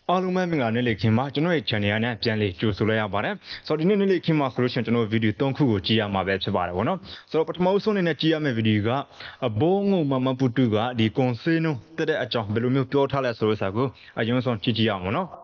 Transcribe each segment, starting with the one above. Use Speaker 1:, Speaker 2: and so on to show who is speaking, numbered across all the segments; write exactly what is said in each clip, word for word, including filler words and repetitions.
Speaker 1: အားလုံးပဲမင်္ဂလာနေ့လေးခင်မှာကျွန်တော်ရဲ့ channel နဲ့ပြန်လေးကြိုဆိုလိုက်ရပါတယ်ဆိုတော့ဒီနေ့နေ့လေးခင်မှာဆိုလို့ရှိရင်ကျွန်တော်ဗီဒီယိုသုံးခုကိုကြည့်ရမှာပဲဖြစ်ပါတယ်ဗောနော်ဆိုတော့ပထမဆုံးအနေနဲ့ကြည့်ရမယ့်ဗီဒီယိုကဘိုးငုံမမပူတူကဒီကွန်ဆေးနုတက်တဲ့အကြောင်းဘယ်လိုမျိုးပြောထားလဲဆိုလို့စာကိုအရင်ဆုံးကြည့်ကြည့်ရအောင်ဗောနော်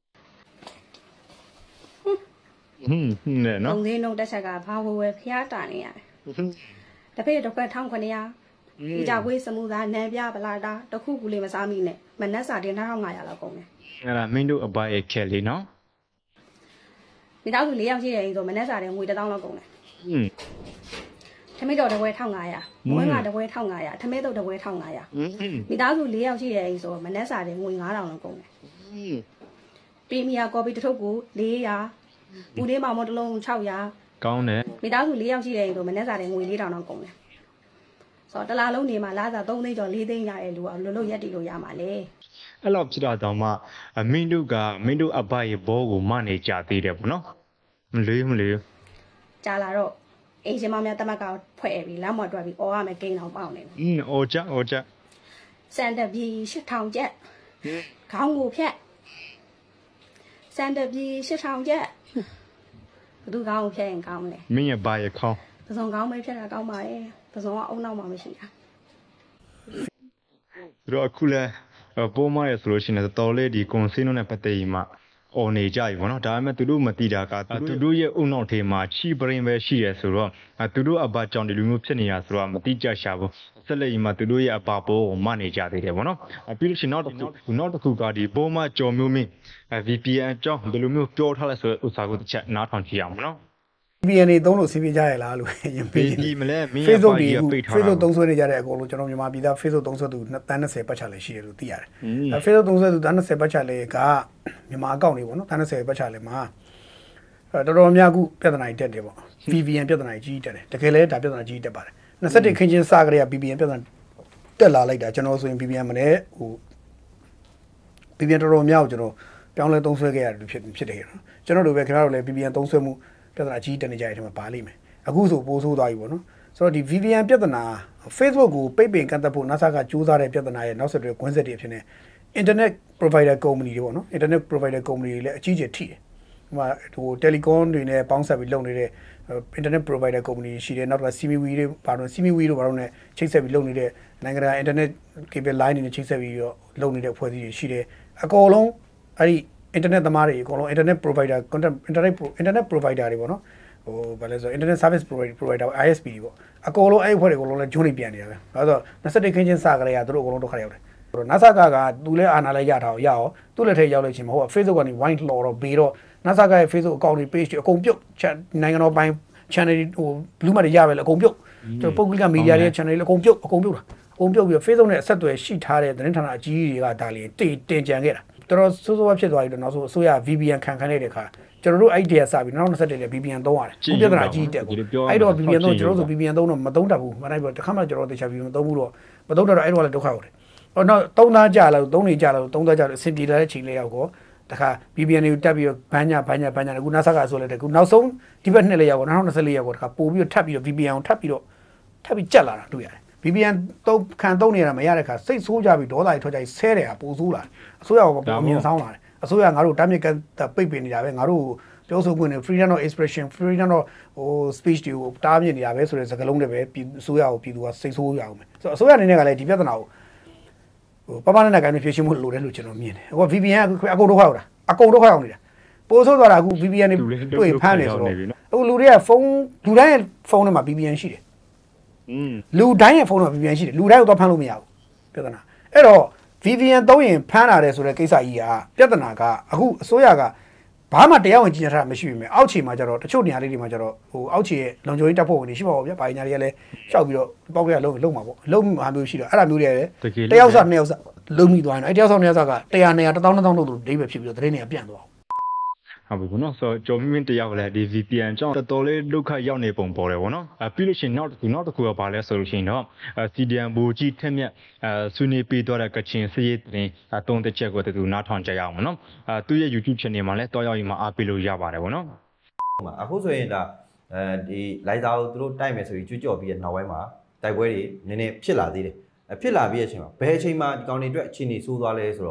Speaker 1: ဟင်းနဲ့နော်
Speaker 2: ကွန်ဆေးနုတက်ချက်ကဘာဝဝဲဖျားတာနေရတယ်တဖေးတစ်ခွက်တစ်ခုနှစ်ရာဒီကြဝေးစမှုသားနန်းပြပလာတာတခုကူလေးမစားမိနဲ့မနက်စာတင်နှစ်ထောင်ငါးရာလောက်ကုန်တယ်
Speaker 1: အဲ့ဒါမင်းတို့အဘရဲ့ခဲလေးနော်
Speaker 2: မိသားစု၄ယောက်ရှိတယ်ဆိုမနက်စာတင်ငွေတစ်သောင်းလောက်ကုန်တယ်
Speaker 1: ဟင်း
Speaker 2: ထမင်းတော်တစ်ပွဲတစ်ထောင်ငါးရာမွေးမှာတစ်ပွဲတစ်ထောင်ငါးရာထမင်းတော်တစ်ပွဲတစ်ထောင်ငါးရာမိသားစု၄ယောက်ရှိတယ်ဆိုမနက်စာတင်ငွေငါးထောင်လောက်ကုန်တယ်ပရီမီယာကော်ဖီတစ်ထုပ်ကို၄ရာပူလေးမောင်မတစ်လုံး၆ရာ
Speaker 1: ကောင်းတယ်
Speaker 2: မိသားစု၄ယောက်ရှိတယ်ဆိုမနက်စာတင်ငွေ၄ထောင်လောက်ကုန်တယ်ဆိုတော့တလားလုံးနေမှာလာစား၃သိန်းကျော်၄သိန်းရတဲ့လူကလွတ်လွတ်ရက်တီလို့ရမှာလေ
Speaker 1: အဲ့လောက်ဖြစ်တာတော့မှမင်းတို့ကမင်းတို့အဘရဲ့ဘောကိုမနေကြသေးတယ်ပေါ့နော်မလေးမလေး
Speaker 2: ကြာလာတော့အင်ရှင်မောင်များတမက်ကဖွဲ့ပြီးလမ်းမတွက်ပြီးအော်ရမယ်ကိန်းအောင်ပေါက်နေတယ်
Speaker 1: อืมအော်ကြအော်ကြ
Speaker 2: စန်တပီ၈ထောင်ကျပ်ခေါင်းကိုဖြတ်စန်တပီ၈ထောင်ကျပ်ဘယ်သူခေါင်းကိုဖြတ်ရင်ကောင်းမလဲ
Speaker 1: မင်းရဲ့ဘာရဲ့ခေါင်း
Speaker 2: ပစုံခေါင်းပဲဖြတ်တာကောင်းပါရဲ့ပစုံကအုံနောက်မှမရှိတာ
Speaker 1: သူတို့အခုလဲပိုးမရဆိုလို့ရှိရင်တော်လေးဒီကွန်ဆေးနိုနဲ့ပတ်သက်ပြီးမှအော်နေကြပြီဗောနော်ဒါပေမဲ့သူတို့မသိတာကသူတို့ရဲ့အုံနောက်ထဲမှာချီပရင်ပဲရှိရဆိုတော့သူတို့အဘကြောင့်ဒီလိုမျိုးဖြစ်နေတာဆိုတော့မတိကျရှာဘူးဆက်လက်ပြီးမှသူတို့ရဲ့အဘဘောကိုမနေကြသေးတယ်ဗောနော်ပြီးလို့ရှိရင်နောက်တစ်ခုနောက်တစ်ခုကဒီပိုးမကြော်မျိုးမင်း V P N အကြောင်းဘယ်လိုမျိုးပြောထားလဲဆိုတဲ့ဥစ္စာကိုတစ်ချက်နားထောင်ကြည့်အောင်ဗောနော်
Speaker 3: V P N တွေသုံးလို့စီးပြကြရလားလို့ရင်ပေး
Speaker 1: ဒီမလဲမင်း
Speaker 3: Facebook တွေ Facebook သုံးဆွဲနေကြတဲ့အကုန်လုံးကျွန်တော်မြန်မာပြည်သား Facebook သုံးဆွဲသူတန်း၂၀ပတ်ချလည်းရှိတယ်လို့သိရတယ်အဲ Facebook သုံးဆွဲသူတန်း၂၀ပတ်ချလည်းကမြန်မာအကောင့်တွေပေါ့နော်တန်း၂၀ပတ်ချလည်းမှာအဲတော်တော်များခုပြဿနာတက်တယ်ပေါ့ V P N ပြဿနာကြီးတက်တယ်တကယ်လဲဒါပြဿနာကြီးတက်ပါတယ်၂၁ခင်းချင်းစကြရ V P N ပြဿနာတက်လာလိုက်တာကျွန်တော်ဆိုရင် V P N မနဲ့ဟို V P N တော်တော်များကိုကျွန်တော်ပြောင်းလဲသုံးဆွဲခဲ့ရတယ်ဖြစ်ဖြစ်တယ်နော်ကျွန်တော်တို့ပဲခင်ဗျားတို့လည်း V P N သုံးဆွဲမှုပြဿနာကြီးတက်နေကြတဲ့အချိန်မှာပါလိမ့်မယ်အခုဆိုပိုးဆိုးသွားပြီပေါ့နော်ဆိုတော့ဒီ V P N ပြဿနာ Facebook ကိုပိတ်ပင်ကန့်သတ်ဖို့ NASA ကကြိုးစားတဲ့ပြဿနာရဲ့နောက်ဆက်တွဲကွင်းဆက်တွေအဖြစ်နဲ့ Internet Provider Company တွေပေါ့နော် Internet Provider Company တွေလည်းအကြီးအကျယ်ထိတယ်ဟိုမှာဟို Telecom တွေနဲ့ပေါင်းဆက်ပြီးလုပ်နေတဲ့ Internet Provider Company ရှိတယ်နောက်က C M W တွေပါတော့ C M W တို့ဘာလို့လဲချိတ်ဆက်ပြီးလုပ်နေတဲ့နိုင်ငံတကာ Internet Cable Line တွေနဲ့ချိတ်ဆက်ပြီးတော့လုပ်နေတဲ့အဖွဲ့အစည်းတွေရှိတယ်အကုန်လုံးအဲ့ဒီ internet သမားတွေအကုန်လုံး internet provider content internet internet provider တွေပေါ့နော်ဟိုဘာလဲဆို internet service provider provider I S P တွေပေါ့အကုန်လုံးအဲ့အဖွဲ့တွေအကုန်လုံးလည်းဂျွန်းနေပြန်နေတာပဲဒါဆို၂၁ခင်းချင်းစကြရသူတို့အကုန်လုံးဒုက္ခရောက်တယ်ဟို NASA ကကသူလည်းအာဏာလည်းရထားအောင်ရအောင်သူ့လက်ထဲရောက်လို့ချင်းမဟုတ် Facebook ကနေ wine လော်တော့ဘေးတော့ NASA ကရဲ့ Facebook account တွေ page တွေအကုန်ပြုတ်နိုင်ငံတော်ပိုင်း channel တွေဟို blue မတွေရပဲလေအကုန်ပြုတ်ကျွန်တော်ပုဂ္ဂလိက media တွေ channel တွေအကုန်ပြုတ်အကုန်ပြုတ်တာအကုန်ပြုတ်ပြီး Facebook နဲ့အဆက်အသွယ်ရှိထားတဲ့သတင်းဌာနအကြီးကြီးတွေကဒါလေးတင်တင်ကြံခဲ့တာတော်တော်ဆိုးဆိုးဝါးဖြစ်သွားပြီတော့နောက်ဆိုအစိုးရ V P N ခံခံနေတဲ့ခါကျွန်တော်တို့အဲ့ဒီရစပြီးနောက်၂၁တဲ့ V P N သုံးရတယ်ခုပြဿနာကြီးတက်ကိုအဲ့တော့ V P N သုံးကျွန်တော်တို့ဆို V P N သုံးတော့မသုံးတတ်ဘူးမနိုင်ဘူးတခါမှကျွန်တော်တို့တခြား V P N မသုံးဘူးတော့မသုံးတော့အဲ့တော့လည်းဒုက္ခရောက်တယ်ဟောနောက်သုံးသားကြလာလို့သုံးနေကြလာလို့သုံးသားကြလို့အဆင်ပြေလာတဲ့ချိန်လေးရောက်တော့တခါ V P N တွေကိုတက်ပြီးတော့ဘန်းညာဘန်းညာဘန်းညာအခု NASA ကဆိုလဲတဲ့ခုနောက်ဆုံးဒီဘက်နှစ်လေးရောက်တော့၂၀၂၄ရောက်တော့တခါပို့ပြီးတော့ထပ်ပြီးတော့ V P N ကိုထပ်ပြီးတော့ထပ်ပြီးကြက်လာတာတွေ့ရတယ်V P N သုံးခံသုံးနေရတာမရတဲ့ခါစိတ်ဆိုးကြပြီးဒေါသတွေထွက်ကြပြီးဆဲတယ်ဟာပိုဆိုးလာတယ်အစိုးရကပုံမြင်ဆောင်လာတယ်အစိုးရငါတို့တားမြစ်ကပိတ်ပင်နေတာပဲငါတို့ပြောဆိုခွင့်နဲ့ freedom of expression freedom of ဟို speech တွေကိုတားမြစ်နေတာပဲဆိုတဲ့စကားလုံးတွေပဲအစိုးရကိုပြည်သူကစိတ်ဆိုးရအောင်မယ်ဆိုတော့အစိုးရအနေနဲ့ကလည်းဒီပြဿနာကိုဟိုပပနဲ့နဲ့ကိုင်းနေဖြေရှင်းမှုလိုတယ်လို့ကျွန်တော်မြင်တယ်ဟို V P N ကအကုန်ဒုက္ခရောက်တာအကုန်ဒုက္ခရောက်နေတာပိုဆိုးသွားတာအခု V P N တွေတွေ့ဖမ်းနေဆိုတော့အခုလူတွေကဖုန်းလူတိုင်းရဲ့ဖုန်းထဲမှာ V P N ရှိတယ်อืมလူတိုင်းရဲ့ဖုန်းထဲမှာ V P N ရှိတယ်လူတိုင်းကိုတော့ဖမ်းလို့မရဘူးပြဿနာအဲ့တော့V P N သုံးရင်ဖမ်းလာတယ်ဆိုတဲ့ကိစ္စကြီးကပြဿနာကအခုအစိုးရကဘာမှတရားဝင်ကြီးညာထားတာမရှိပြီမဲ့အောက်ခြေမှာကျတော့တချို့နေရာလေးတွေမှာကျတော့ဟိုအောက်ခြေရဲ့လုံခြုံရေးတပ်ဖွဲ့ဝင်တွေရှိပါဘောဗျာ။ဘာညာတွေကလည်းရှောက်ပြီးတော့ပေါက်ကရလုံးလုံးမှာပေါ့။လုံးမှာမျိုးရှိတော့အဲ့ဒါမျိုးတွေလည်းတယောက်စနှစ်ယောက်စလုံးမိသွားရင်အဲ့တယောက်စနှစ်ယောက်စကတရာနေရာတစ်သောင်းတစ်သောင်းလို့ဒိဗယ်ဖြစ်ပြီးတော့တရင်တွေကပြန့်သွား
Speaker 1: ဟုတ်ပြီဘောနော်ဆိုကြော်မင်းမင်းတယောက်လည်းဒီ V P N ကြောင့်တော်တော်လေးဒုက္ခရောက်နေပုံပေါ်တယ်ဗောနော်အဲပြီးလို့ရှိရင်နောက်တစ်ခုနောက်တစ်ခုကဘာလဲဆိုလို့ရှိရင်တော့ C D M ဘူကြီးထက်မြက်အဲဆွေးနွေးပြီးတော့တဲ့ကချင်စရေးတင်အတုံးတစ်ချက်ကိုတူနားထောင်ကြရအောင်ဗောနော်အဲသူ့ရဲ့ YouTube channel မှာလည်းတော်ရောက်ရင်မှာအားပေးလို့ရပါတယ်ဗောနော်
Speaker 4: အခုဆိုရင်ဒါအဲဒီလိုက်သားကိုသူတို့တိုက်မယ်ဆိုပြီးကြွကြော်ပြီးတဲ့နောက်ပိုင်းမှာတိုက်ပွဲတွေနည်းနည်းဖြစ်လာသေးတယ်ဖြစ်လာပြီးတဲ့အချိန်မှာဘယ်အချိန်မှာဒီကောင်တွေအတွက်အခြေအနေဆိုးသွားလဲဆိုတော့ဟ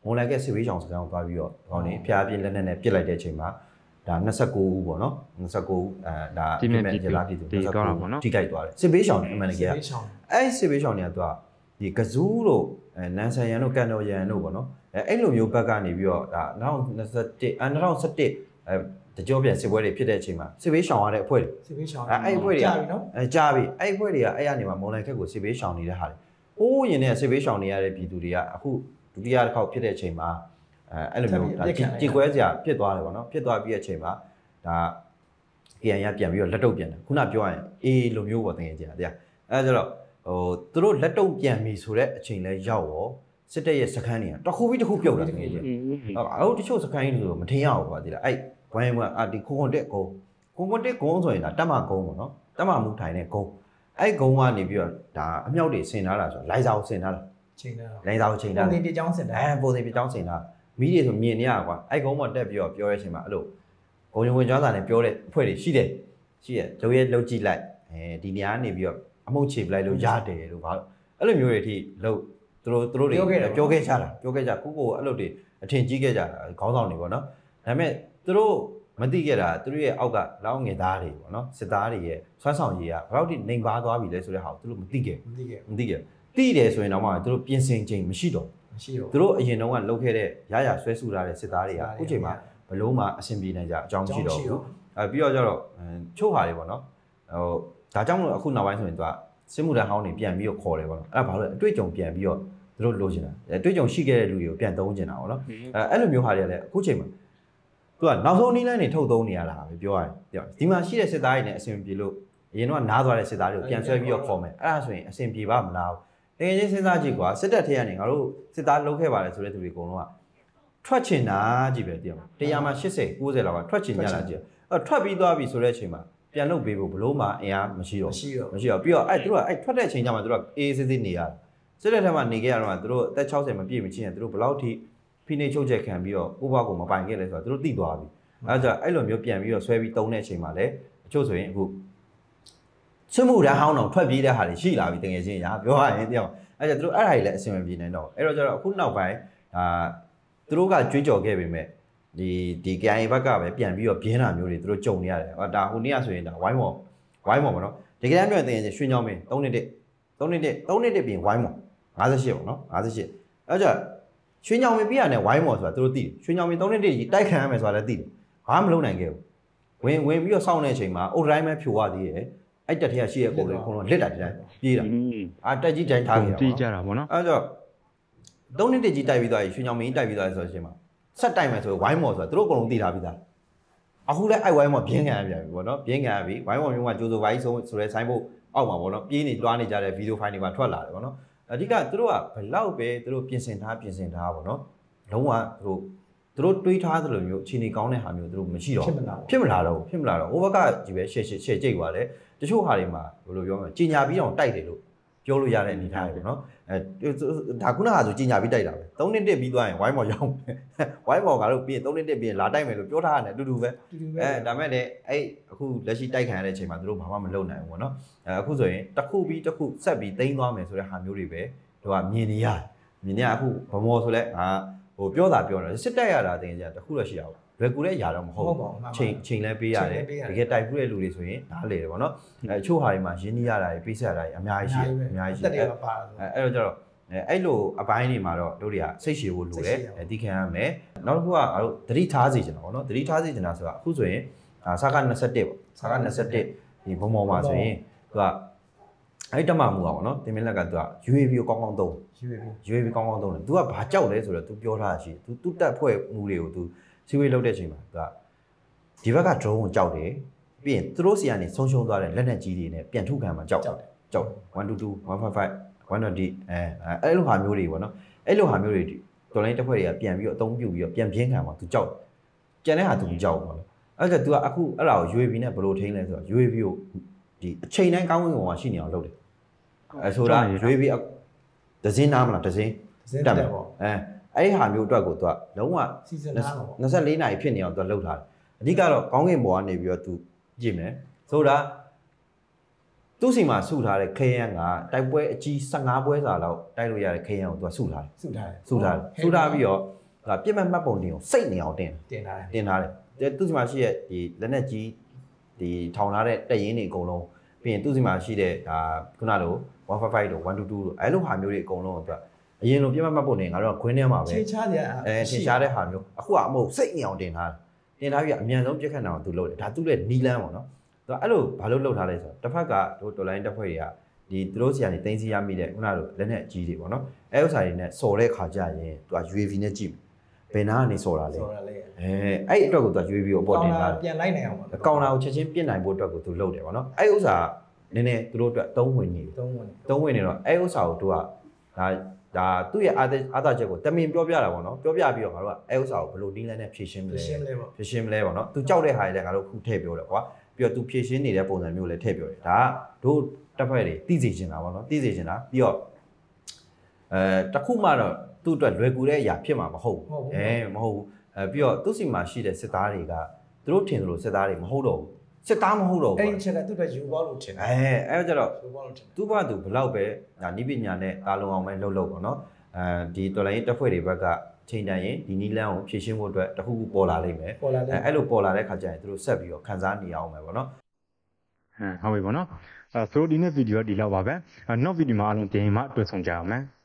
Speaker 4: မွန်လိုက်ရဲ့စစ်ဘေးရှောင်စကန်ကိုသွားပြီးတော့ဟောနေဖျားပြင်းလက်နဲ့နဲ့ပြစ်လိုက်တဲ့အချိန်မှာဒါနှစ်十九ဦးပေါ့နော်နှစ်十九ဦးအဲဒါဒီမဲ့ကြလားပြည်သူနှစ်十九ဦးထိကြိုက်သွားတယ်စစ်ဘေးရှောင်အမှန်တကယ်အဲ့စစ်ဘေးရှောင်တွေကသူကဒီကဇူးတို့အဲနန်ဆန်ရန်တို့ကန်တော်ရန်တို့ပေါ့နော်အဲအဲ့လိုမျိုးဘက်ကနေပြီးတော့ဒါ၂၀၂၁အဲ၂၀၁၁အဲတကြောပြန်စစ်ပွဲတွေဖြစ်တဲ့အချိန်မှာစစ်ဘေးရှောင်ရတဲ့အဖွဲ့တွေ
Speaker 3: စစ်ဘေးရှောင်
Speaker 4: အဲအဲ့အဖွဲ့တွေကအဲကြားပြီအဲ့အဖွဲ့တွေကအဲ့ရနေမှာမွန်လိုက်ခက်ကိုစစ်ဘေးရှောင်နေတဲ့ဟာတွေဟိုးရင်နဲ့စစ်ဘေးရှောင်နေရတဲ့ပြည်သူတွေကအခုဒုတိယတစ်ခေါက်ဖြစ်တဲ့အချိန်မှာအဲအဲ့လိုမျိုးဒါကြေကွဲစရာဖြစ်သွားတယ်ပေါ့နော်ဖြစ်သွားပြီးတဲ့အချိန်မှာဒါ ကေ အန် ရပြန်ပြီးတော့လက်တုပ်ပြန်တယ်ခုနပြောရရင်အေးလိုမျိုးပေါ့တကယ်ကြီးတရားအဲဒါဆိုတော့ဟိုသူတို့လက်တုပ်ပြန်ပြီဆိုတဲ့အချိန်လဲရောက်ရောစစ်တပ်ရဲ့စခန်းတွေကတခုပြီးတခုပြုတ်လာတယ်ကြီးအော်တချို့စခန်းကြီးဆိုမထင်ရဘူးပါဒီလားအဲ့ဝိုင်းဝမ်းအာဒီခွန်ခွန်တက်ကုန်းခွန်ခွန်တက်ကုန်းဆိုရင်ဒါတက်မကုန်းပေါ့နော်တက်မမူထိုင်တဲ့ကုန်းအဲ့ကုန်းကနေပြီးတော့ဒါအမြောက်တွေဆင်ထားတာဆိုလိုက်စာကိုဆင်ထားတာ
Speaker 3: ချိန်ထားတာ
Speaker 4: လိုက်စာကိုချိန်ထား
Speaker 3: တာပုံစံပြကြောင်းဆင်ထား
Speaker 4: အဲပုံစံပြကြောင်းဆင်ထားမီးတွေဆိုမြင်နေရကွာအဲ့ကုန်းပေါ်တက်ပြီးတော့ပြောတဲ့အချိန်မှာအဲ့လိုဘုံရုံဝင်ကျောင်းစာနဲ့ပြောတဲ့အဖွဲ့တွေရှိတယ်ရှိရရုပ်ရဲလှုပ်ကြည့်လိုက်အဲဒီနေရာနေပြီးတော့အမုတ်ချေပလိုက်လို့ရတယ်လို့ဘာလို့အဲ့လိုမျိုးတွေအထိလှုပ်သူတို့သူတို့တွေပြောခဲ့ကြတာပြောခဲ့ကြကိုကိုအဲ့လိုတွေအထင်ကြီးခဲ့ကြတာခေါင်းဆောင်တွေပေါ့နော်ဒါပေမဲ့သူတို့မသိခဲ့တာသူတို့ရဲ့အောက်ကလောင်းငယ်သားတွေပေါ့နော်စစ်သားတွေရဲ့ဆွမ်းဆောင်ရည်ကဘယ်တော့ထိနှိမ်ပါသွားပြီလဲဆိုတဲ့ဟာကိုသူတို့မသိခဲ့
Speaker 3: မသိခဲ့
Speaker 4: မသိခဲ့သိတယ်ဆိုရင်တော့မှသူတို့ပြင်ဆင်ချိန်မရှိတော့
Speaker 3: မရှိတော့
Speaker 4: သူတို့အရင်တုန်းကလှုပ်ခဲ့တဲ့ရရဆွဲဆူထားတဲ့စစ်သားတွေကအခုချိန်မှာဘလို့မှအဆင်ပြေနိုင်ကြအကြောင်းမရှိတော့ဘူးအဲပြီးတော့ကျတော့ချို့ဟာတွေပေါ့နော်ဟိုဒါကြောင့်မလို့အခုနောက်ပိုင်းဆိုရင်သူကစစ်မှုထမ်းဟောင်းတွေပြန်ပြီးတော့ခေါ်တယ်ပေါ့နော်အဲ့ဒါဘာလို့လဲအတွေ့အကြုံပြန်ပြီးတော့သူတို့လိုချင်တာအတွေ့အကြုံရှိခဲ့တဲ့လူတွေကိုပြန်သုံးချင်တာပေါ့နော်အဲအဲ့လိုမျိုးဟာတွေကလည်းအခုချိန်မှာသူကနောက်ဆုံးနည်းလမ်းတွေထုတ်သုံးနေရတာပဲပြောရရင်ဒီမှာရှိတဲ့စစ်သားတွေနဲ့အဆင်ပြေလို့အရင်တော့နားသွားတဲ့စစ်သားတွေကိုပြန်ဆွဲပြီးတော့ခေါ်မယ်အဲ့ဒါဆိုရင်အဆင်ပြေပါမလားတကယ်ချင်းစဉ်းစားကြည့်ကွာစစ်တပ်ထဲကနေငါတို့စစ်သားလုံးခဲ့ပါတယ်ဆိုတဲ့သူတွေအကုန်လုံးကထွက်ချင်တာကြီးပဲတရားတရားမှာ၈၀ ၉၀လောက်ကထွက်ချင်ကြတာကြီးအဲ့ထွက်ပြီးသွားပြီဆိုတဲ့အချိန်မှာပြန်လုပ်ပေးဖို့ဘလို့မှအင်အားမရှိတော့
Speaker 3: မရှိတော့
Speaker 4: မရှိတော့ပြီးတော့အဲ့သူတို့ကအဲ့ထွက်တဲ့အချိန်ကျမှသူတို့ကအေးစစ်စစ်နေရစစ်တဲ့ထက်မှနေခဲ့ရတော့သူတို့အသက်၆၀မပြည့်မချင်းသူတို့ဘလောက်ထိဖိနေချုပ်ချက်ခံပြီးတော့ဥပကိုမပိုင်ခဲ့လဲဆိုတော့သူတို့သိသွားပြီအဲ့ဒါအဲ့လိုမျိုးပြန်ပြီးတော့ဆွဲပြီးတုံးတဲ့အချိန်မှာလည်းအချို့ဆိုရင်အခုစစ်မှုထမ်းဟောင်းတော့ထွက်ပြေးတဲ့ဟာတွေရှိလာပြီတကယ်ချင်းရာပြောရရင်တရားအဲ့ဒါသူတို့အဲ့ဒါတွေလည်းအဆင်မပြေနိုင်တော့အဲ့တော့ကျတော့အခုနောက်ပိုင်းအာသူတို့ကကြွေးကြော်ခဲ့ပေမဲ့ဒီဒီ ကေ အိုင် အေ ဘက်ကပဲပြန်ပြီးတော့ပြင်းတာမျိုးတွေသူတို့ကြုံနေရတယ်ဟောဒါဟိုနေ့ကဆိုရင်ဒါဝိုင်းမော်ဝိုင်းမော်ပေါ့နော်ဒီကနေ့ပြောရင်တကယ်ချင်းရွှေညောင်းမင်း၃နှစ်တစ်၃နှစ်တစ်၃နှစ်တစ်ပြင်ဝိုင်းမော်၅၈ပေါ့နော်၅၈အဲ့ကြရွှေညောင်းမင်းပြရတဲ့ဝိုင်းမော်ဆိုတာသူတို့သိတယ်ရွှေညောင်းမင်း၃နှစ်တစ်တိုက်ခံရမယ်ဆိုတာလည်းသိတယ်ဘာမှမလုပ်နိုင်ခဲ့ဘူးဝင်ဝင်ပြီးတော့စောင့်နေတဲ့အချိန်မှာအုတ်တိုင်းပဲဖြိုရသေးတယ်အဲ့တက်ထက်ရှိရဲ့ပုံတွေခုံတော့လစ်တာဒီတိုင်းပြေးတာအာတက်ကြီးတိုင်းထားခဲ့တာ
Speaker 1: တီးကြတာပေါ့နော်
Speaker 4: အဲ့တော့သုံးနှစ်တကြီးတိုက်ပြီးသွားပြီရွှေညောင်မင်းတိုက်ပြီးသွားပြီဆိုတဲ့အချိန်မှာဆက်တိုက်မယ်ဆိုဝိုင်းမော်ဆိုတာသူတို့အကုန်လုံးသိထားပြီးသားအခုလည်းအဲ့ဝိုင်းမော်ပြင်းခံရပြန်ပြီပေါ့နော်ပြင်းခံရပြီဝိုင်းမော်မျိုးကကြိုးစိုးဝိုင်းဆုံးဆိုတဲ့ဆိုင်းဘုတ်အောက်မှာပေါ့နော်ပြေးနေလွှားနေကြတဲ့ဗီဒီယိုဖိုင်တွေမှာထွက်လာတယ်ပေါ့နော်အဓိကသူတို့ကဘလောက်ပဲသူတို့ပြင်ဆင်ထားပြင်ဆင်ထားပေါ့နော်လုံးဝသူတို့သူတို့တွေးထားသလိုမျိုးအခြေအနေကောင်းတဲ့ဟာမျိုးသူတို့မရှိတော့ဖြစ်မလာတော့ဖြစ်မလာတော့ဟိုဘက်ကကြီးပဲရှေ့ရှေ့ရှေ့ကြိတ်သွားတယ်တချို့ဟာတွေမှာဘယ်လိုပြောမလဲကြီးညာပြီးတော့တိုက်တယ်လို့ပြောလို့ရတဲ့အနေထားပဲเนาะအဲဒါခုနကဆိုကြီးညာပြီးတိုက်တာပဲသုံးနှစ်တစ်ပြီးသွားရင်ဝိုင်းမော်ရောက်ဝိုင်းမော်ကတော့ပြီးရင်သုံးနှစ်တစ်ပြီးရင်လာတိုက်မယ်လို့ပြောထားရတယ်အတူတူပဲအဲဒါမဲ့လည်းအဲ့အခုလက်ရှိတိုက်ခံရတဲ့အချိန်မှာသူတို့ဘာမှမလုပ်နိုင်ဘူးပေါ့နော်အဲအခုဆိုရင်တစ်ခုပြီးတစ်ခုဆက်ပြီးသိမ်းသွားမယ်ဆိုတဲ့ဟာမျိုးတွေပဲတို့ကမြင်နေရတယ်မြင်နေရအခုဗမော်ဆိုလဲဟာဟိုပြောတာပြောတယ်စစ်တက်ရတာတင်ကြတခုတော့ရှိရအောင်လွယ်ကူတဲ့ຢာတော့မဟုတ်ဘူးချိန်ချိန်လဲပေးရတယ်တကယ်တိုက်ဘူးတဲ့လူတွေဆိုရင်နားလေတယ်ပေါ့နော်အဲချို့ဟာတွေမှာရင်းနှီးရတာတွေပေးဆက်ရတာတွေအများကြီးရှိတယ်အများကြီးရှိတယ်အဲအဲ့တော့ကျတော့အဲ့လိုအပိုင်းတွေမှာတော့တို့တွေကစိတ်ရှည်ဖို့လိုတယ်အတိခံရမယ်နောက်တစ်ခုကငါတို့သတိထားစေချင်တာပေါ့နော်သတိထားစေချင်တာဆိုတာအခုဆိုရင်စာက၂၁ပေါ့စာက၂၁ဒီဘုံပေါ်မှာဆိုရင်သူကအဲ့တမမှုอ่ะပေါ့နော်တင်မင်းလက်ကသူက ယူ အေ ဗီ ကိုကောင်းကောင်းသုံး ယူ အေ ဗီ ယူ အေ ဗီ ကောင်းကောင်းသုံးတယ် तू ကဘာကြောက်လဲဆိုတော့ तू ပြောထားတာရှိ तू သူ့တက်ဖွဲ့မှုတွေကို तू စီဝေးလုပ်တဲ့အချိန်မှာ तू ကဒီဘက်က drone ကိုကြောက်တယ်ပြီးရင်သူတို့စီကနေဆုံးရှုံးသွားတဲ့လက်နက်ကြီးတွေနဲ့ပြန်ထုတ်ခံမှာကြောက်တယ်ကြောက်one two two one five five one twentyအဲအဲ့လိုဟာမျိုးတွေပေါ့နော်အဲ့လိုဟာမျိုးတွေတော်လိုင်းတက်ဖွဲ့တွေကပြန်ပြီးတော့အသုံးပြုပြီးတော့ပြန်ပြင်းခံမှာ तू ကြောက်ကြံတဲ့ဟာ तू ကြောက်ပါလို့အဲ့ဒါ तू ကအခုအဲ့ဒါကို ယူ အေ ဗီ နဲ့ဘယ်လိုထိန်းလဲဆိုတော့ ယူ အေ ဗီ ကိုဒီအချိန်တိုင်းကောင်းကင်ဘုံမှာရှိနေအောင်လုပ်တယ်အဲဆိုတာ ယူ အေ ဗီ ဒဇင်းနားမလားဒဇင်းတက်တယ်ပေါ့အဲအဲ့ဒီဟာမျိုးအတွက်ကို तू ကလုံးဝ
Speaker 3: စီစဉ်ထားတော့
Speaker 4: ၂၄နာရီဖြစ်နေအောင် तू လှုပ်ထားတယ်အဓိကတော့ကောင်းကင်ဘုံကနေပြီးတော့ तू ကြည့်မယ်ဆိုတာသူ့စီမှာစုထားတဲ့ခရမ်းကတိုက်ပွဲအကြီး၁၅ပွဲစာလောက်တိုက်လို့ရတဲ့ခရမ်းကိုသူကစုထားတယ်
Speaker 3: စုထားတယ်
Speaker 4: စုထားတယ်စုထားပြီးတော့ဒါပြစ်မဲ့မှတ်ပုံတင်ကိုစိတ်နေအောင်တင်
Speaker 3: တင်ထားတယ်
Speaker 4: တင်ထားတယ်သူ့စီမှာရှိတဲ့ဒီလက်နက်ကြီးဒီထောင်ထားတဲ့တပ်ရင်းတွေအကုန်လုံးပြီးရင်သူ့စီမှာရှိတဲ့ဒါခုနလိုone fifty-fiveတို့one twenty-twoတို့အဲလိုဟာမျိုးတွေအကုန်လုံးအတွက်အရင်လိုပြစ်မဲ့မှတ်ပုံတင်ငါတို့ကခွင်းထဲမှာပဲ
Speaker 3: ချိန်ချကြ
Speaker 4: အဲချိန်ချတဲ့ဟာမျိုးအခုကအမဟုတ်စိတ်နေအောင်တင်ထားတယ်တင်ထားပြီးအမြန်ဆုံးပြစ်ခတ်အောင်သူလုပ်တယ်ဒါသူ့ရဲ့နီလန်းပေါ့နော်သူအဲ့လိုဘာလို့လုပ်ထားလဲဆိုတော့တစ်ဖက်ကတို့တော်လိုင်းတက်ဖွဲ့တွေကဒီသူတို့စီကနေတင်းစီရမိတဲ့ခုနလိုလက်နဲ့အကြီးတွေပေါ့နော်အဲဥစ္စာတွေနဲ့စော်တဲ့ခါကြရင်သူက U A V နဲ့ကြည့်ဘယ်နာကနေစော်တာလဲစော်တာလေအဲအဲ့အတွက်ကိုသူက U A V ကိုအပေါ်တင်ထား
Speaker 3: ပြန်လိုက်နိုင်အောင်ပါ
Speaker 4: ကောင်လာကိုချက်ချင်းပြစ်နိုင်ဖို့အတွက်ကိုသူလုပ်တယ်ပေါ့နော်အဲ့ဥစ္စာနည်းနည်းသူတို့အတွက်သုံးဝင်နေပြီ
Speaker 3: သုံးဝင်
Speaker 4: သုံးဝင်နေတော့အဲ့ဥစ္စာကိုသူကဒါဒါသူ့ရဲ့အာအာသာချက်ကိုတမင်ပြောပြတာပေါ့နော်ပြောပြပြီးတော့ငါတို့ကအဲဥစ္စာကိုဘယ်လိုနီးလန်းနဲ့ဖြည့်ရှင်းမလဲဖြည့်ရှင်းမလဲပေါ့ဖြည့်ရှင်းမလဲပေါ့နော်သူကြောက်တဲ့ဟာတွေလည်းငါတို့ခုထည့်ပြောတယ်ကွာပြီးတော့သူဖြည့်ရှင်းနေတဲ့ပုံစံမျိုးလည်းထည့်ပြောတယ်ဒါကတို့တက်ဖွဲ့တွေသိစေချင်တာပေါ့နော်သိစေချင်တာပြီးတော့အဲတခုမှတော့သူ့အတွက်လွယ်ကူတဲ့အရာဖြစ်မှာမဟုတ်ဘူးအဲမဟုတ်ဘူးအဲပြီးတော့သူ့စီမှာရှိတဲ့စစ်သားတွေကသူတို့ထင်သလိုစစ်သားတွေမဟုတ်တော့ဘူးစစ်သားမဟုတ်တော့ဘူး
Speaker 3: အဲ့ဒီချက်ကသူ့အတွက်ယူပေါလို့ထင်တယ်
Speaker 4: အဲအဲ့ကြတော့ယူပေါလို့ထင်တယ်သူ့ဘာသူဘလောက်ပဲဒါနိပညာနဲ့တာလုံအောင်ပဲလှုပ်လှုပ်ပေါ့နော်အဲဒီတော်လိုင်းတက်ဖွဲ့တွေဘက်ကချိန်တန်ရင်ဒီနီလန်းကိုဖြည့်ရှင်းဖို့အတွက်တခုခုပေါ်လာလိမ့်မယ်အဲအဲ့လိုပေါ်လာတဲ့ခါကျရင်သူတို့ဆက်ပြီးတော့ခန်းစားနေအောင်ပဲပေါ့နော်
Speaker 1: ဟမ်ဟုတ်ပြီပေါ့နော်အဲဆိုဒီနေ့ဗီဒီယိုကဒီလောက်ပါပဲနောက်ဗီဒီယိုမှာအားလုံးတင်မှတွေ့ဆုံကြအောင်မယ်